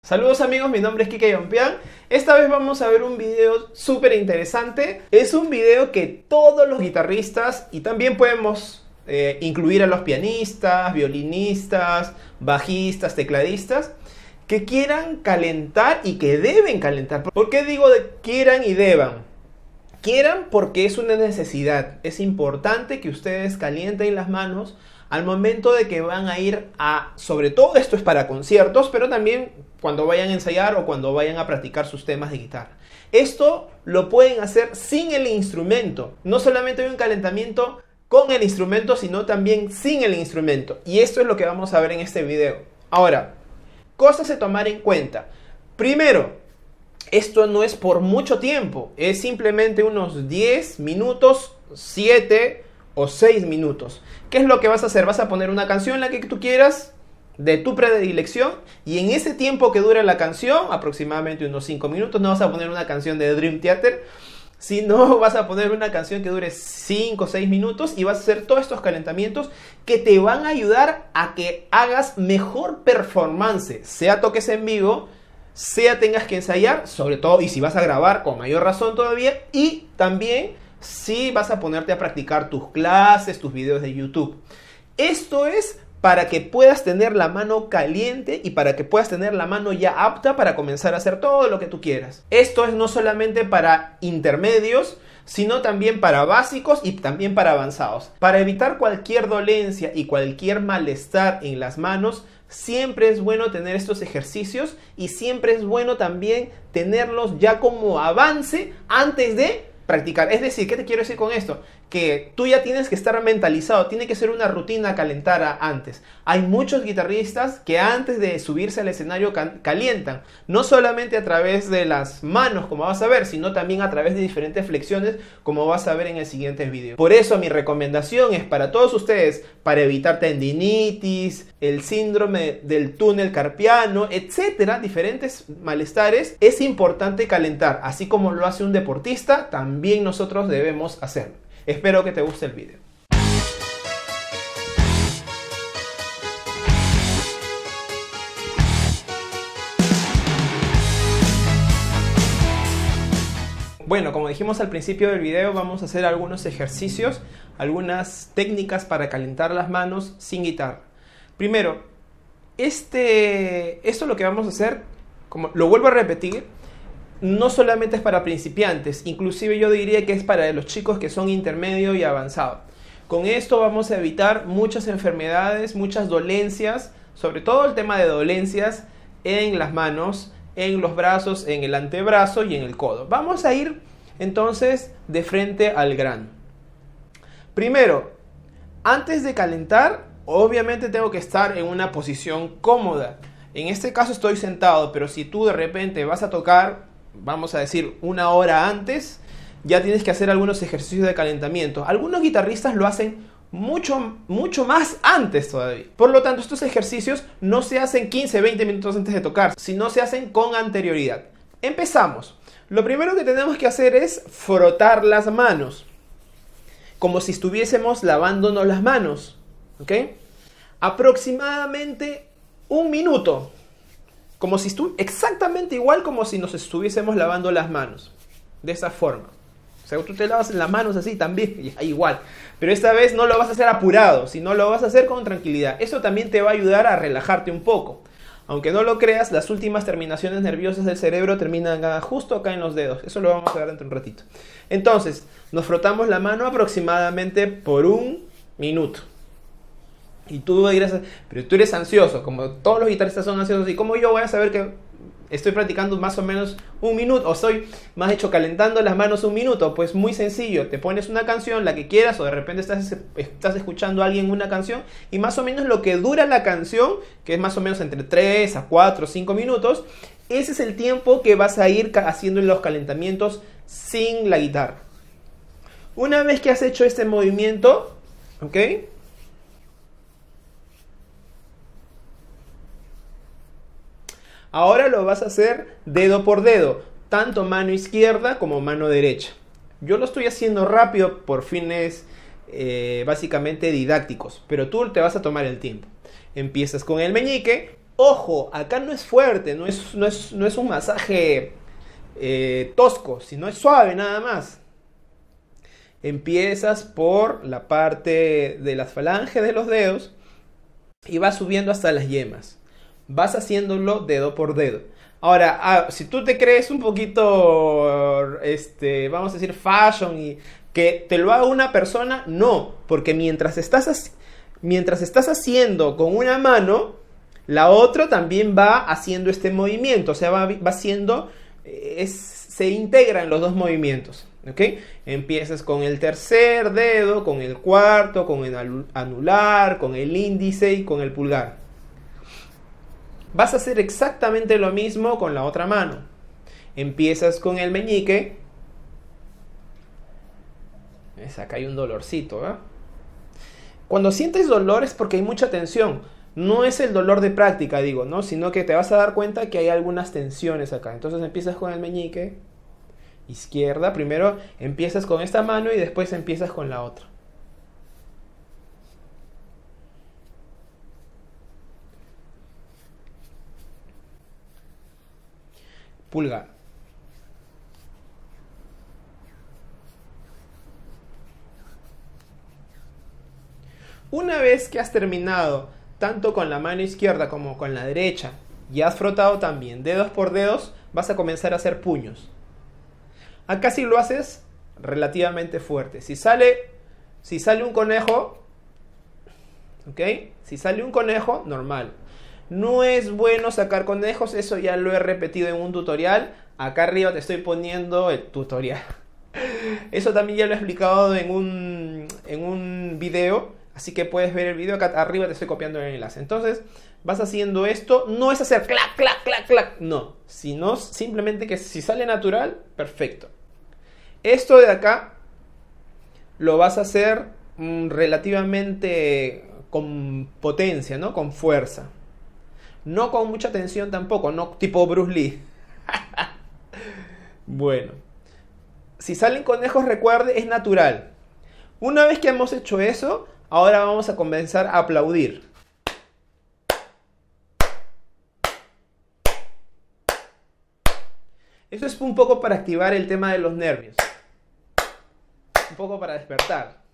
Saludos amigos, mi nombre es Kike Yompian. Esta vez vamos a ver un video súper interesante. Es un video que todos los guitarristas y también podemos incluir a los pianistas, violinistas, bajistas, tecladistas que quieran calentar y que deben calentar. ¿Por qué digo de quieran y deban? Quieran porque es una necesidad. Es importante que ustedes calienten las manos al momento de que van a ir a, sobre todo esto es para conciertos, pero también cuando vayan a ensayar o cuando vayan a practicar sus temas de guitarra. Esto lo pueden hacer sin el instrumento. No solamente hay un calentamiento con el instrumento, sino también sin el instrumento. Y esto es lo que vamos a ver en este video. Ahora, cosas a tomar en cuenta. Primero, esto no es por mucho tiempo. Es simplemente unos 10 minutos, 7 o 6 minutos. ¿Qué es lo que vas a hacer? Vas a poner una canción la que tú quieras, de tu predilección, y en ese tiempo que dura la canción, aproximadamente unos 5 minutos, no vas a poner una canción de Dream Theater, sino vas a poner una canción que dure 5 o 6 minutos y vas a hacer todos estos calentamientos que te van a ayudar a que hagas mejor performance, sea toques en vivo, sea tengas que ensayar, sobre todo, y si vas a grabar, con mayor razón todavía, y también si vas a ponerte a practicar tus clases, tus videos de YouTube. Esto es para que puedas tener la mano caliente y para que puedas tener la mano ya apta para comenzar a hacer todo lo que tú quieras. Esto es no solamente para intermedios, sino también para básicos y también para avanzados. Para evitar cualquier dolencia y cualquier malestar en las manos, siempre es bueno tener estos ejercicios y siempre es bueno también tenerlos ya como avance antes de practicar. Es decir, ¿qué te quiero decir con esto? Que tú ya tienes que estar mentalizado, tiene que ser una rutina calentar antes. Hay muchos guitarristas que antes de subirse al escenario calientan, no solamente a través de las manos, como vas a ver, sino también a través de diferentes flexiones, como vas a ver en el siguiente video. Por eso mi recomendación es para todos ustedes, para evitar tendinitis, el síndrome del túnel carpiano, etcétera, diferentes malestares, es importante calentar. Así como lo hace un deportista, también nosotros debemos hacerlo. Espero que te guste el video. Bueno, como dijimos al principio del video, vamos a hacer algunos ejercicios, algunas técnicas para calentar las manos sin guitarra. Primero, esto es lo que vamos a hacer, como lo vuelvo a repetir, no solamente es para principiantes, inclusive yo diría que es para los chicos que son intermedio y avanzado. Con esto vamos a evitar muchas enfermedades, muchas dolencias, sobre todo el tema de dolencias en las manos, en los brazos, en el antebrazo y en el codo. Vamos a ir entonces de frente al grano. Primero, antes de calentar, obviamente tengo que estar en una posición cómoda. En este caso estoy sentado, pero si tú de repente vas a tocar, vamos a decir, una hora antes, ya tienes que hacer algunos ejercicios de calentamiento. Algunos guitarristas lo hacen mucho más antes todavía. Por lo tanto, estos ejercicios no se hacen 15-20 minutos antes de tocar, sino se hacen con anterioridad. Empezamos. Lo primero que tenemos que hacer es frotar las manos, como si estuviésemos lavándonos las manos, ¿ok? Aproximadamente un minuto. Como si exactamente igual como si nos estuviésemos lavando las manos. De esa forma. O sea, tú te lavas las manos así también, igual. Pero esta vez no lo vas a hacer apurado, sino lo vas a hacer con tranquilidad. Esto también te va a ayudar a relajarte un poco. Aunque no lo creas, las últimas terminaciones nerviosas del cerebro terminan justo acá en los dedos. Eso lo vamos a ver dentro de un ratito. Entonces, nos frotamos la mano aproximadamente por un minuto. Y tú dirás, pero tú eres ansioso, como todos los guitarristas son ansiosos, ¿y cómo yo voy a saber que estoy practicando más o menos un minuto? O estoy más hecho calentando las manos un minuto. Pues muy sencillo, te pones una canción, la que quieras, o de repente estás escuchando a alguien una canción, y más o menos lo que dura la canción, que es más o menos entre 3 a 4 o 5 minutos, ese es el tiempo que vas a ir haciendo en los calentamientos sin la guitarra. Una vez que has hecho este movimiento, ¿ok? Ahora lo vas a hacer dedo por dedo, tanto mano izquierda como mano derecha. Yo lo estoy haciendo rápido por fines básicamente didácticos, pero tú te vas a tomar el tiempo. Empiezas con el meñique, Ojo, acá no es fuerte, no es un masaje tosco, sino es suave nada más. Empiezas por la parte de las falanges de los dedos y vas subiendo hasta las yemas. Vas haciéndolo dedo por dedo. Ahora, si tú te crees un poquito, vamos a decir, fashion y que te lo haga una persona, no. Porque mientras estás haciendo con una mano, la otra también va haciendo este movimiento. O sea, va haciendo, se integran los dos movimientos. ¿Ok? Empiezas con el tercer dedo, con el cuarto, con el anular, con el índice y con el pulgar. Vas a hacer exactamente lo mismo con la otra mano. Empiezas con el meñique. Acá hay un dolorcito, ¿verdad? Cuando sientes dolor es porque hay mucha tensión. No es el dolor de práctica, digo, ¿no? Sino que te vas a dar cuenta que hay algunas tensiones acá. Entonces empiezas con el meñique izquierda. Primero empiezas con esta mano y después empiezas con la otra. Pulgar. Una vez que has terminado tanto con la mano izquierda como con la derecha y has frotado también dedos por dedos, vas a comenzar a hacer puños. Acá sí lo haces relativamente fuerte. Si sale un conejo, ¿ok? Si sale un conejo, normal. No es bueno sacar conejos, eso ya lo he repetido en un tutorial. Acá arriba te estoy poniendo el tutorial. Eso también ya lo he explicado en un video, así que puedes ver el video. Acá arriba te estoy copiando el enlace. Entonces vas haciendo esto, no es hacer clac, clac, clac, clac, no. Sino simplemente que si sale natural, perfecto. Esto de acá lo vas a hacer relativamente con potencia, ¿no? Con fuerza. No con mucha tensión tampoco, no tipo Bruce Lee. Bueno, si salen conejos, recuerde, es natural. Una vez que hemos hecho eso, ahora vamos a comenzar a aplaudir. Eso es un poco para activar el tema de los nervios. Un poco para despertar.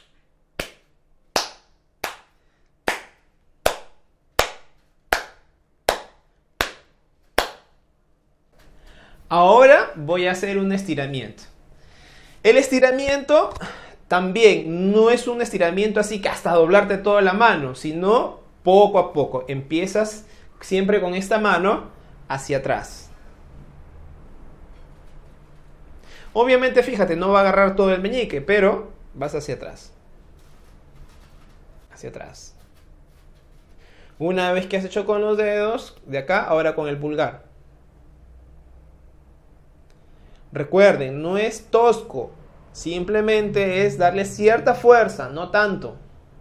Ahora voy a hacer un estiramiento. El estiramiento también no es un estiramiento así que hasta doblarte toda la mano, sino poco a poco. Empiezas siempre con esta mano hacia atrás. Obviamente, fíjate, no va a agarrar todo el meñique, pero vas hacia atrás. Hacia atrás. Una vez que has hecho con los dedos de acá, ahora con el pulgar. Recuerden, no es tosco, simplemente es darle cierta fuerza, no tanto.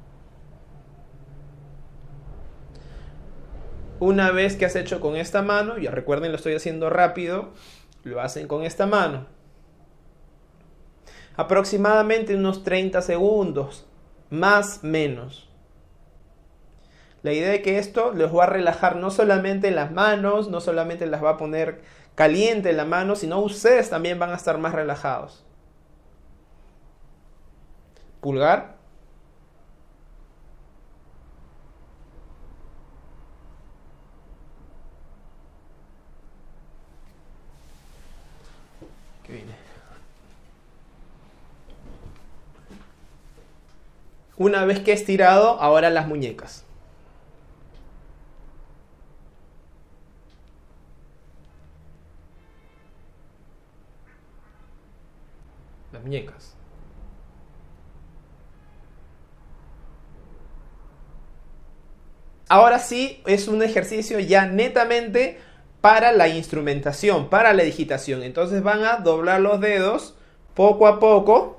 Una vez que has hecho con esta mano, ya recuerden, lo estoy haciendo rápido, lo hacen con esta mano. Aproximadamente unos 30 segundos, más menos. La idea es que esto les va a relajar no solamente las manos, no solamente las va a poner caliente la mano, sino ustedes también van a estar más relajados. Pulgar. ¿Qué viene? Una vez que he estirado, ahora las muñecas. Las muñecas. Ahora sí es un ejercicio ya netamente para la instrumentación, para la digitación. Entonces van a doblar los dedos poco a poco,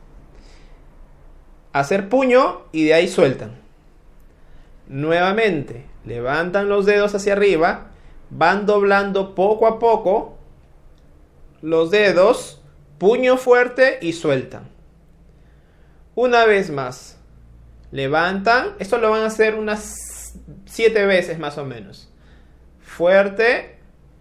hacer puño y de ahí sueltan. Nuevamente levantan los dedos hacia arriba, van doblando poco a poco los dedos, puño fuerte y sueltan. Una vez más, levantan. Esto lo van a hacer unas 7 veces más o menos. fuerte,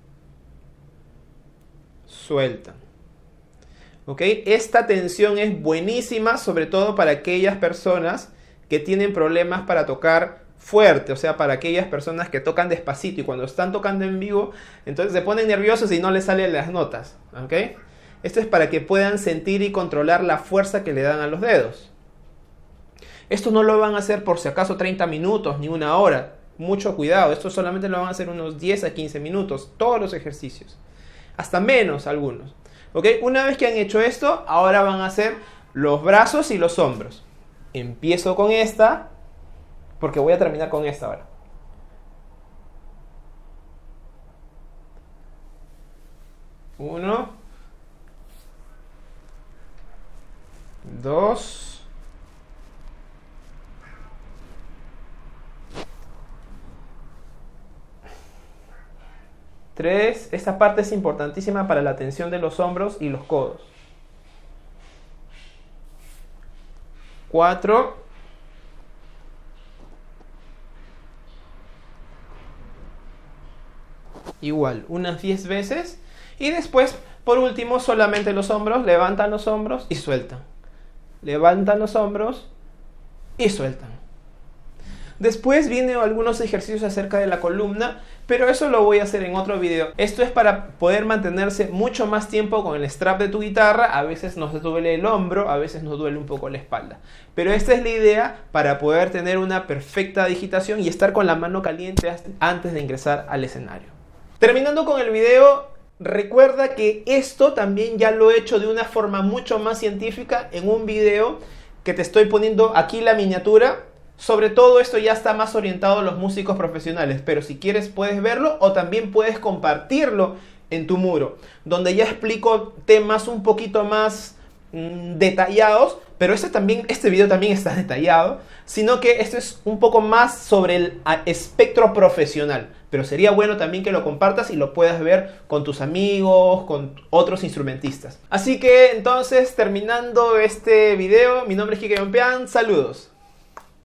sueltan. ¿Ok? Esta tensión es buenísima, sobre todo para aquellas personas que tienen problemas para tocar fuerte, o sea, para aquellas personas que tocan despacito y cuando están tocando en vivo, entonces se ponen nerviosos y no les salen las notas. ¿Ok? Esto es para que puedan sentir y controlar la fuerza que le dan a los dedos. Esto no lo van a hacer por si acaso 30 minutos ni una hora. Mucho cuidado, esto solamente lo van a hacer unos 10 a 15 minutos, todos los ejercicios. Hasta menos algunos. ¿Ok? Una vez que han hecho esto, ahora van a hacer los brazos y los hombros. Empiezo con esta, porque voy a terminar con esta ahora. Uno, dos, tres. Esta parte es importantísima para la tensión de los hombros y los codos. 4. Igual, unas 10 veces. Y después, por último, solamente los hombros. Levantan los hombros y sueltan. Levantan los hombros y sueltan. Después vienen algunos ejercicios acerca de la columna, pero eso lo voy a hacer en otro video. Esto es para poder mantenerse mucho más tiempo con el strap de tu guitarra. A veces nos duele el hombro, a veces nos duele un poco la espalda. Pero esta es la idea para poder tener una perfecta digitación y estar con la mano caliente antes de ingresar al escenario. Terminando con el video, recuerda que esto también ya lo he hecho de una forma mucho más científica en un video que te estoy poniendo aquí la miniatura. Sobre todo esto ya está más orientado a los músicos profesionales, pero si quieres puedes verlo o también puedes compartirlo en tu muro, donde ya explico temas un poquito más detallados, pero este video también está detallado, sino que este es un poco más sobre el espectro profesional, pero sería bueno también que lo compartas y lo puedas ver con tus amigos, con otros instrumentistas. Así que entonces, terminando este video, mi nombre es Quique Yompeán, saludos.